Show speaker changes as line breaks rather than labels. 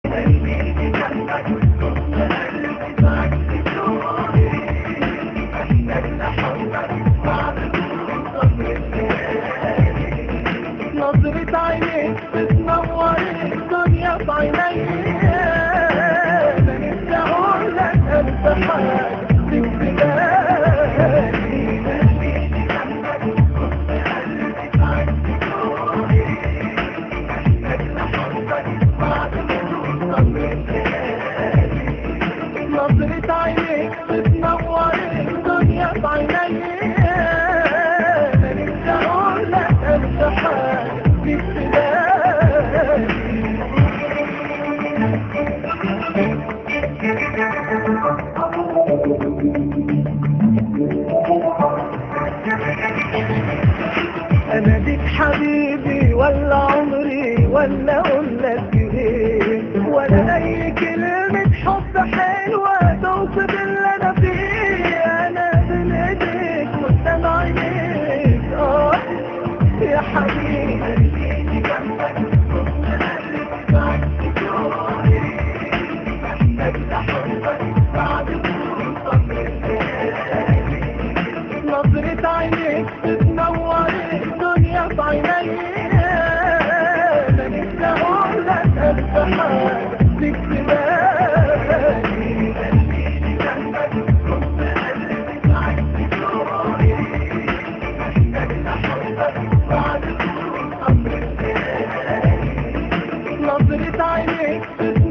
نظرة عينيك بتنور الدنيا في عينيا، انا نفسي اقول لك انت حاجة في بالي. نظرة عينيك بتنور الدنيا في عينيا، انا نفسي اقول لك انت حاجة في بالي. انا ديك حبيبي ولا عمري ولا اقول لك ايه، ولا اي كلمة حب حلوة توصف اللي انا فيه. انا بين ايديك قدام عينيك يا حبيبي. نظرة عينيك بتنور الدنيا في عينيا، انا نفسي اقول لك انت حاجة فيك في بالي. نظرة عينيك